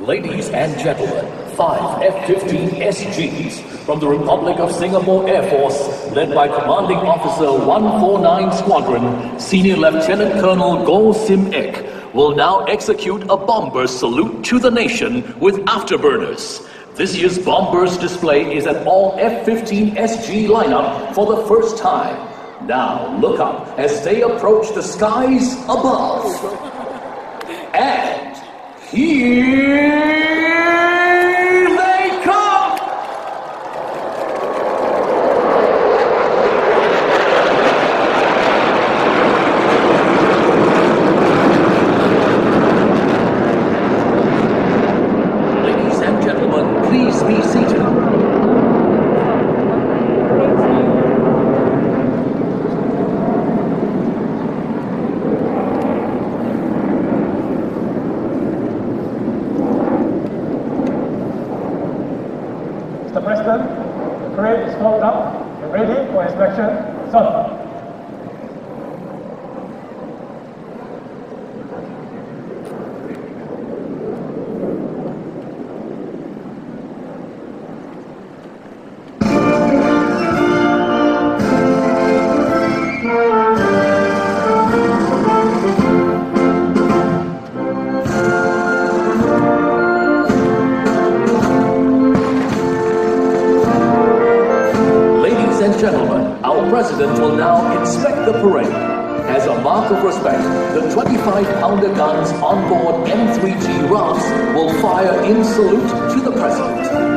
Ladies and gentlemen, 5 F-15 SGs from the Republic of Singapore Air Force, led by Commanding Officer 149 Squadron, Senior Lieutenant Colonel Goh Sim Ek, will now execute a bomb-burst salute to the nation with afterburners. This year's bomb-burst display is an all F-15 SG lineup for the first time. Now look up as they approach the skies above. And here they come! Ladies and gentlemen, please be seated. Mr. President, the parade is closed up and ready for inspection. Sir. Gentlemen, our President will now inspect the parade. As a mark of respect, the 25-pounder guns on board M3G rafts will fire in salute to the President.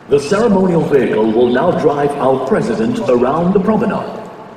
The ceremonial vehicle will now drive our president around the promenade.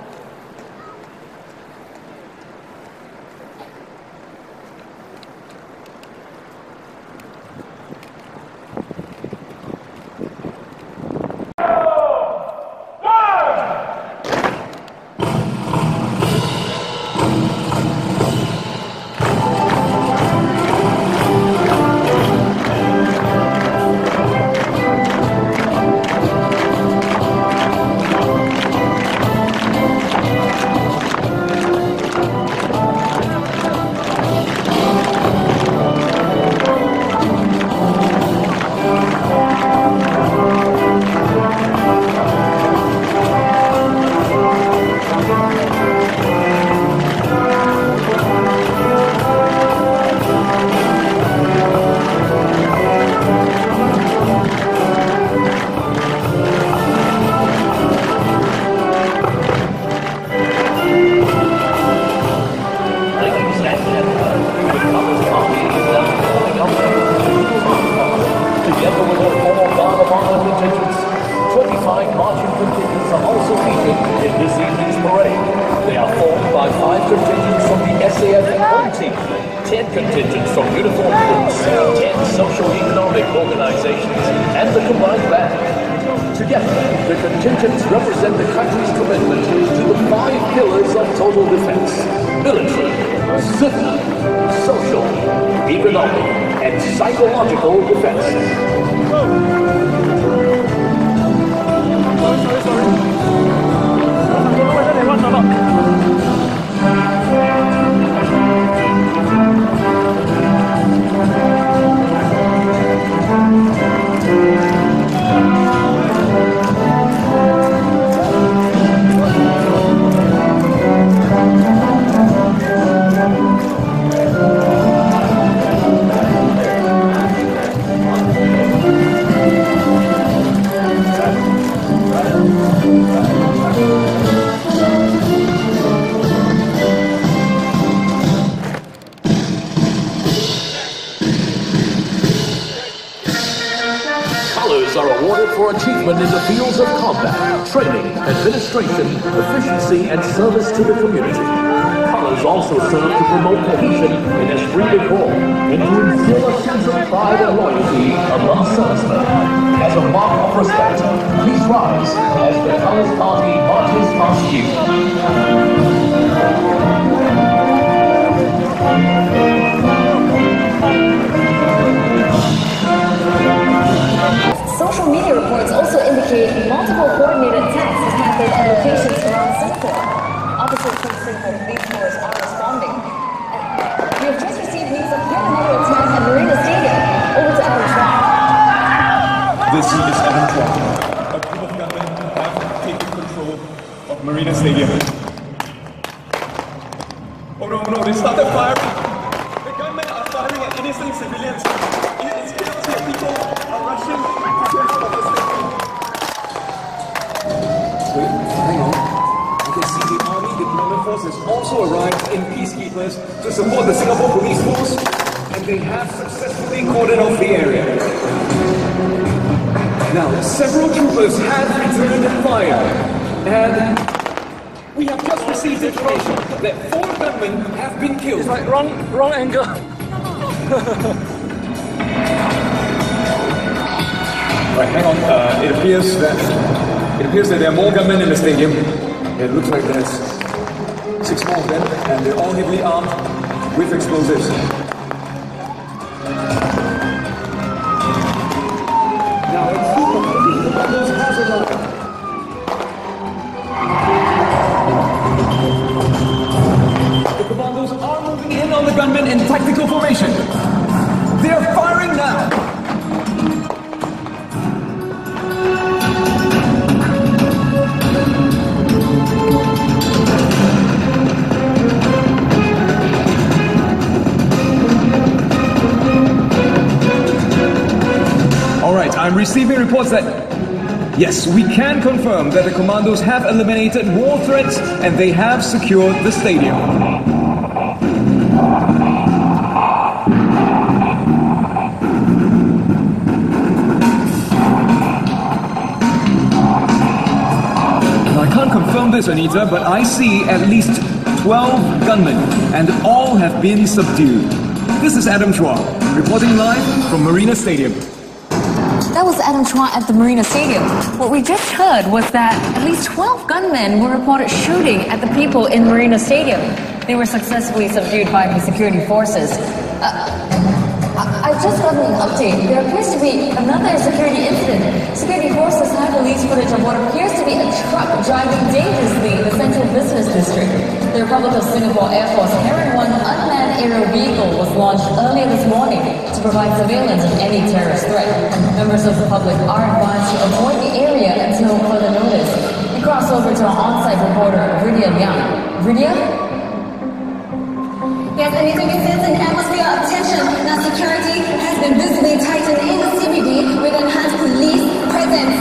Contingents from uniformed groups, 10 socio-economic organizations, and the combined band. Together, the contingents represent the country's commitment to the 5 pillars of total defense: military, civil, social, economic, and psychological defense. Are awarded for achievement in the fields of combat, training, administration, efficiency, and service to the community. Colors also serve to promote cohesion in esprit de corps and to instill a sense of pride and loyalty among servicemen. As a mark of respect, please rise as the Colors Party marches past you. Social media reports also indicate multiple coordinated attacks have happened at locations around Singapore. Officers from Singapore Police Force are responding. We have just received news of yet another attack at Marina Stadium. Over to Evan Chua. This is Evan Chua. A group of gunmen have taken control of Marina Stadium. Oh no, they started firing. The gunmen are firing at innocent civilians. It's clear people are rushing. Wait, hang on. You can see the Army Deployment Force has also arrived in peacekeepers to support the Singapore Police Force, and they have successfully cordoned off the area. Now, several troopers have returned fire, and we have just received information that 4 gunmen have been killed. It's like wrong angle. Right, hang on. It appears that there are more gunmen in the stadium. It looks like there's 6 more of them, and they're all heavily armed with explosives. Now, let's see what the commandos has arrived. The commandos are moving in on the gunmen in tactical formation. They are firing now. I'm receiving reports that, yes, we can confirm that the commandos have eliminated war threats and they have secured the stadium. can't confirm this, Anita, but I see at least 12 gunmen, and all have been subdued. This is Adam Chua, reporting live from Marina Stadium. That was Adam Chua at the Marina Stadium. What we just heard was that at least 12 gunmen were reported shooting at the people in Marina Stadium. They were successfully subdued by the security forces. I've just gotten an update. There appears to be another security incident. Security forces have released footage of what appears to be a truck driving dangerously in the central business district. The Republic of Singapore Air Force Heron 1 unmanned aerial vehicle was launched earlier this morning to provide surveillance of any terrorist threat. Members of the public are advised to avoid the area until further notice. We cross over to our on-site reporter, Ridia Liang. Ridia? Yes, Anita, we sense an atmosphere of tension. Now security has been visibly tightened in the CBD with enhanced police presence.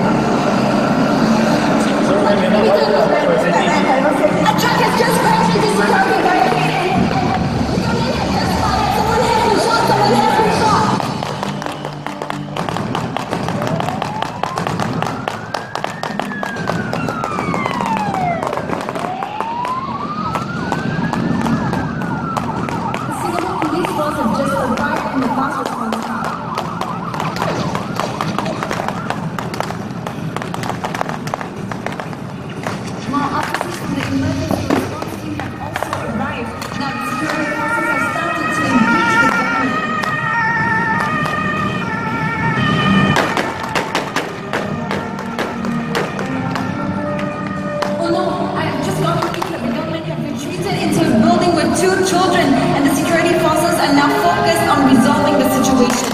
A truck has just crashed into security barricade. Someone has been shot. Someone has been shot. Children and the security forces are now focused on resolving the situation.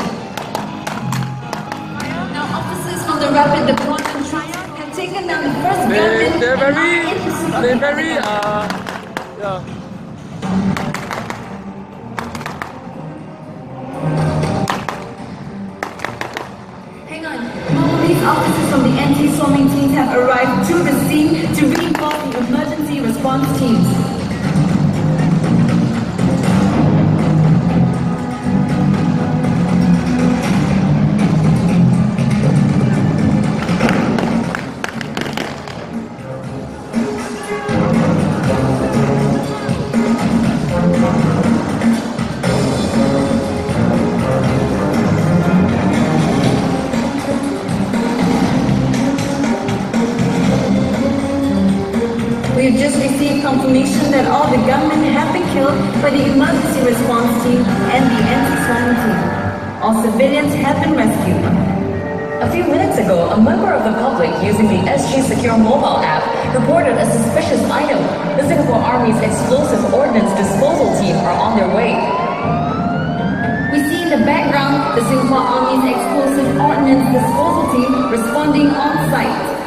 Now officers from the Rapid Deployment Triumph have taken down the first gunman. They're very, Hang on. More police officers from the anti-swarming teams have arrived to the scene to reinforce the emergency response teams. We have just received confirmation that all the gunmen have been killed by the emergency response team and the anti-swarming team. All civilians have been rescued. A few minutes ago, a member of the public using the SG Secure mobile app reported a suspicious item. The Singapore Army's explosive ordnance disposal team are on their way. We see in the background the Singapore Army's explosive ordnance disposal team responding on site.